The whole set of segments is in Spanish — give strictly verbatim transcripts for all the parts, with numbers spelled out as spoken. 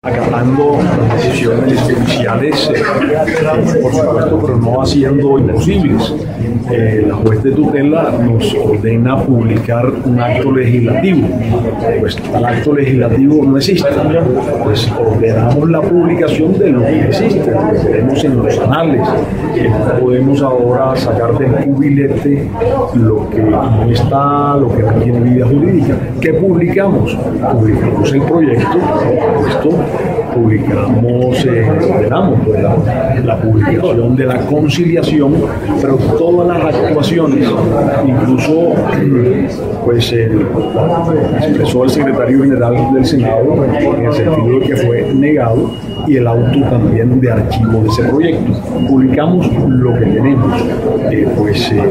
acatando las decisiones judiciales, eh, por supuesto, pero no haciendo imposibles. Eh, la juez de tutela nos ordena publicar un acto legislativo. Pues tal acto legislativo no existe. Pues ordenamos la publicación de lo que existe, lo que tenemos en los anales. Eh, no podemos ahora sacar del cubilete lo que no está, lo que no tiene vida jurídica. ¿Qué publicamos? Publicamos el proyecto, esto publicamos, eh, ordenamos pues, la, la publicación de la conciliación, pero todas las actuaciones, incluso pues eh, expresó el secretario general del Senado en el sentido de que fue negado, y el auto también de archivo de ese proyecto. Publicamos lo que tenemos, eh, pues eh,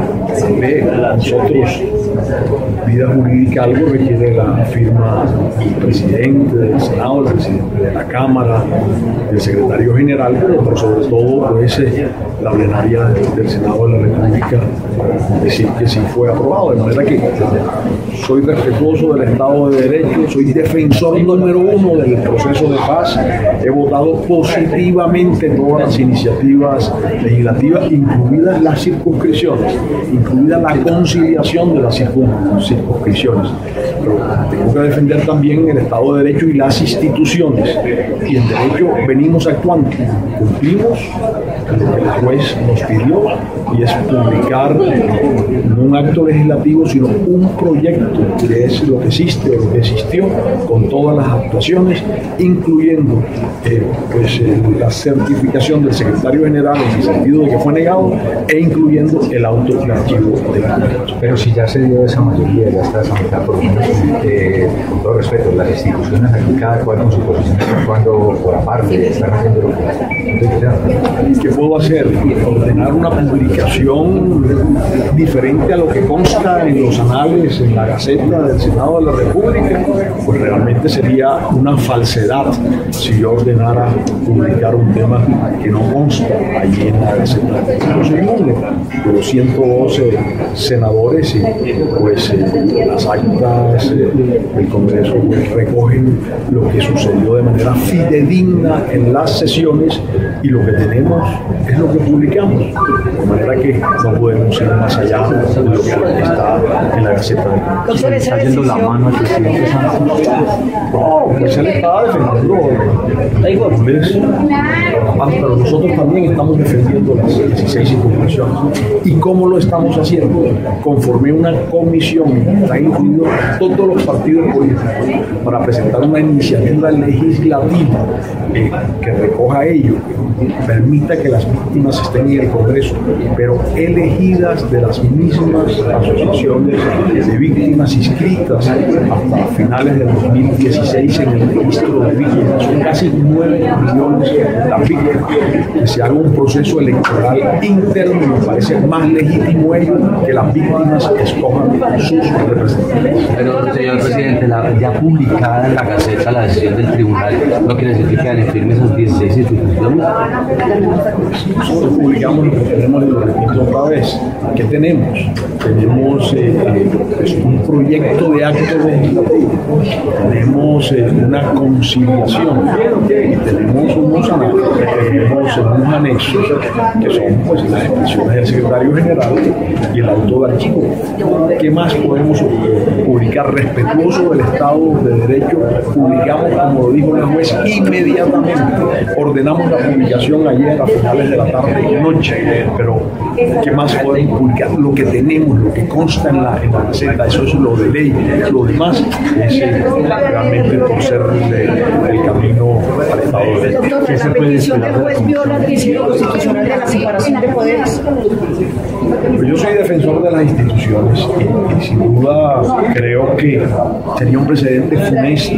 de nosotros vida jurídica algo requiere la firma del presidente del Senado, del presidente de la Cámara, del secretario general, pero sobre todo pues, eh, la plenaria del Senado de la República decir que sí fue aprobado. De manera que soy respetuoso del Estado de Derecho, soy defensor número uno del proceso de paz, he votado positivamente todas las iniciativas legislativas, incluidas las circunscripciones, incluida la conciliación de las circunscripciones. Pero tengo que defender también el Estado de Derecho y las instituciones, y en derecho venimos actuando, cumplimos lo que la juez nos pidió, y es publicar no un acto legislativo, sino un proyecto que es lo que existe o lo que existió, con todas las actuaciones, incluyendo eh, pues, eh, la certificación del secretario general en el sentido de que fue negado, e incluyendo el auto de archivo de la Cámara. Pero si ya se dio esa mayoría, ya está esa por lo menos, eh, con todo respeto, las instituciones aquí cada cual con su posición están actuando por aparte, están haciendo lo que ¿Qué puedo hacer? Ordenar una publicación diferente a lo que consta en los anales, en la Gaceta del Senado de la República, pues realmente sería una falsedad si yo ordenara publicar un tema que no consta allí en la Gaceta. Yo soy uno de los ciento doce senadores, y pues eh, las actas eh, del Congreso pues, recogen lo que sucedió de manera fidedigna en las sesiones, y lo que tenemos es lo que publicamos, de manera que no podemos ir más allá de lo que está en la Gaceta de Congreso. Doctor, esa decisión... la mano al presidente Santos. No, pues él está defendiendo pero nosotros también estamos defendiendo las dieciséis circunscripciones. ¿Y cómo lo estamos haciendo? Conformé una comisión que está incluido todos los partidos políticos para presentar una iniciativa legislativa eh, que recoja ello, que permita que las víctimas estén en el Congreso, pero elegidas de las mismas asociaciones de víctimas inscritas hasta finales del dos mil dieciséis en el registro de víctimas. Son casi nueve millones las víctimas. Que se haga un proceso electoral interno, me parece más legítimo ello que las víctimas escojan sus representantes. Pero, señor presidente, la, ya publicada en la Gaceta la decisión del tribunal, ¿no quiere decir que quedan en firme esas dieciséis instituciones? Nosotros publicamos lo que tenemos, y lo repito otra vez. ¿Qué tenemos? Tenemos eh, pues, un proyecto de acto legislativo, tenemos eh, una conciliación, y tenemos unos anexos, tenemos unos anexos que son pues, las expresiones del secretario general y el auto de archivo. ¿Qué más podemos publicar? Respetuoso del Estado de Derecho, publicamos, como lo dijo la juez, inmediatamente. Ordenamos la publicación ayer a finales de la tarde y noche, pero ¿qué más podemos publicar? Lo que tenemos, lo que consta en la, en la Gaceta, eso es lo de ley. Lo demás es eh, realmente torcerle el camino al Estado de Derecho. Doctor, ¿esa petición del juez viola el principio constitucional de la separación de poderes? Yo soy defensor de las instituciones, y, y sin duda creo que sería un precedente funesto.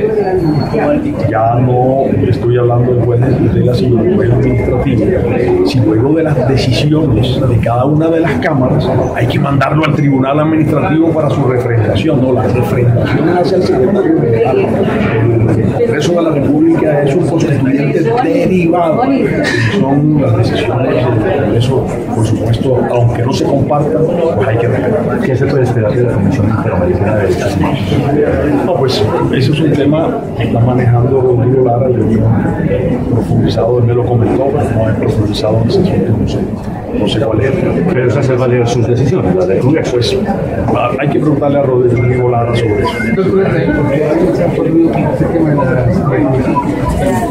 Ya no estoy hablando del juez de tutela, sino del juez administrativo. Si luego de las decisiones de cada una de las cámaras hay que mandarlo al tribunal administrativo para su refrendación, no, la refrendación hacia el secretario general. El Congreso de la República es un constituyente de privado. Son las decisiones del Congreso, por supuesto, aunque no se compartan, pues hay que respetar. ¿Qué se puede esperar de la Comisión Interamericana de Derechos Humanos? No, pues ese es un tema que está manejando Rodrigo Lara. Yo no he profundizado, él me lo comentó, pero no he profundizado en ese asunto, no sé, no sé cuál es. Pero es hacer valer sus decisiones, las del Congreso. Pues hay que preguntarle a Rodrigo Lara sobre eso. Doctor, ¿por qué se ha prohibido este tema de la